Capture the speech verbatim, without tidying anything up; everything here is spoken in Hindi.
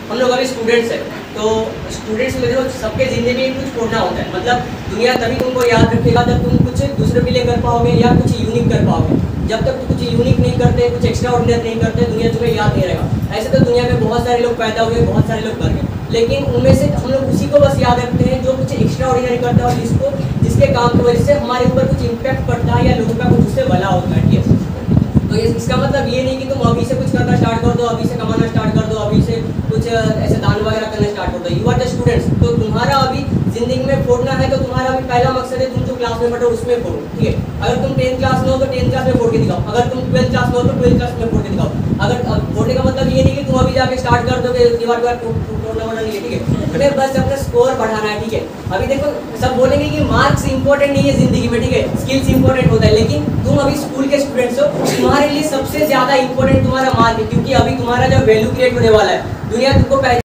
हम लोग अभी स्टूडेंट्स हैं, तो स्टूडेंट्स में जो सबके ज़िंदगी में कुछ खोना होता है। मतलब दुनिया तभी तुमको याद रखेगा जब तुम कुछ दूसरे के लिए कर पाओगे या कुछ यूनिक कर पाओगे। जब तक तुम कुछ यूनिक नहीं करते, कुछ एक्स्ट्रा ऑर्डिनरी नहीं करते, दुनिया तुम्हें याद नहीं रहेगा। ऐसे तो दुनिया में बहुत सारे लोग पैदा हुए, बहुत सारे लोग मर गए, लेकिन उनमें से हम लोग उसी को बस याद रखते हैं जो कुछ एक्स्ट्रा ऑर्डिनरी करता है और जिसको जिसके काम की वजह से हमारे ऊपर कुछ इम्पैक्ट पड़ता है या लोगों का कुछ उससे भला होता है। ठीक है, तो ये इसका मतलब ये नहीं कि तुम अभी से कुछ करना स्टार्ट कर दो, अभी से कमाना स्टार्ट कर दो, अभी से कुछ ऐसे दान वगैरह करना स्टार्ट कर दो। यू आर द स्टूडेंट्स, तो तुम्हारा अभी जिंदगी में फोड़ना है तो तुम्हारा अभी पहला मकसद है तुम जो क्लास में पढ़ो उसमें फोड़ो। ठीक है, अगर तुम टेंथ क्लास में हो तो टेंथ क्लास में फोड़ के दिखाओ, अगर तुम ट्वेल्थ क्लास में हो तो ट्वेल्थ क्लास में फोड़ के दिखाओ। अगर फोड़ने का मतलब ये नहीं कि तुम अभी जाके स्टार्ट कर दोगे दीवार दीवार तोड़ना वाला नहीं है। ठीक है, तुम्हें बस अपना स्कोर बढ़ाना है। ठीक है, अभी देखो सब बोलेंगे कि मार्क्स इंपॉर्टेंट नहीं है जिंदगी में, ठीक है, स्किल्स इंपॉर्टेंट होता है, लेकिन तुम अभी स्कूल के स्टूडेंट्स हो, तुम्हारे लिए सबसे ज्यादा इंपॉर्टेंट तुम्हारा मार्क है, क्योंकि अभी तुम्हारा जो वैल्यू क्रिएट होने वाला है, दुनिया तुमको